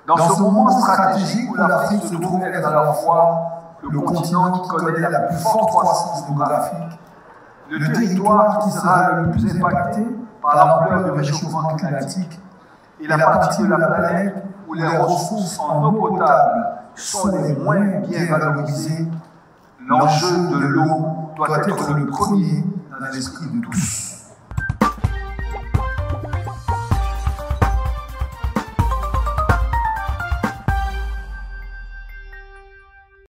Dans ce moment stratégique où l'Afrique se trouve être à la fois le continent qui connaît la plus forte croissance démographique, le territoire qui sera le plus impacté par l'ampleur du réchauffement climatique et la partie de la planète où les ressources en eau potable sont les moins bien valorisées, l'enjeu de l'eau doit être le premier dans l'esprit de tous.